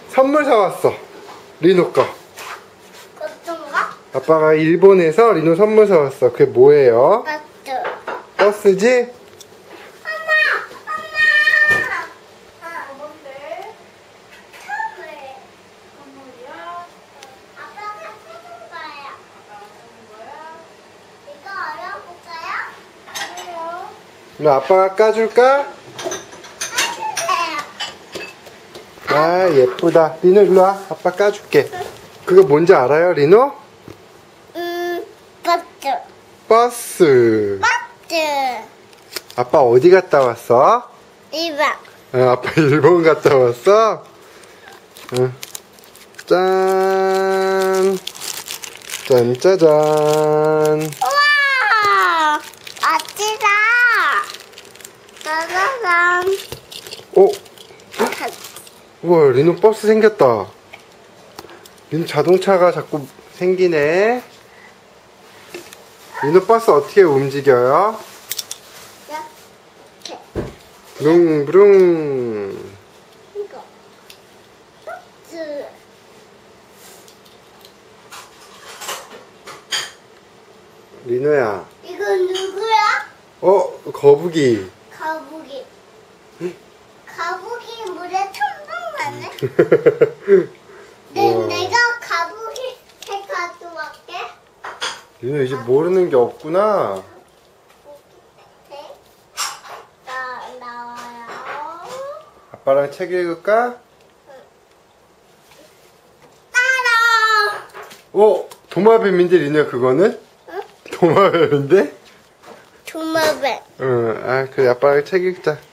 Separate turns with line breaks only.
선물 사왔어. 리노 거.
어떤가?
아빠가 일본에서 리노 선물 사왔어. 그게 뭐예요?
버스.
버스지?
엄마!
뭔데?
선물.
선물이야?
아빠가 사준 거예요.
아빠가 사는 거야?
이거 어려볼까요?
그래요.
리노 아빠가 까줄까?
해주세요.
아, 예쁘다. 리노 일로 와. 아빠 까줄게. 그거 뭔지 알아요, 리노?
버스.
버스.
버스.
아빠 어디 갔다 왔어?
이봐.
아빠 일본 갔다 왔어? 응. 짠. 짠짜잔.
우와! 멋지다. 짜자잔.
오. 우와, 리노 버스 생겼다. 리노 자동차가 자꾸 생기네. 리노 버스 어떻게 움직여요?
이렇게.
부릉부릉.
이거. 버스.
리노야.
이건 누구야?
거북이.
거북이. 거북이 물에 첨벙하네.
우와.
내가 거북이 새 가져갈게.
리노 이제 모르는 게 없구나.
나와요.
아빠랑 책 읽을까?
따라.
도마뱀인데 리노야 그거는?
응?
도마뱀인데?
도마뱀.
응. 아 그래 아빠랑 책 읽자.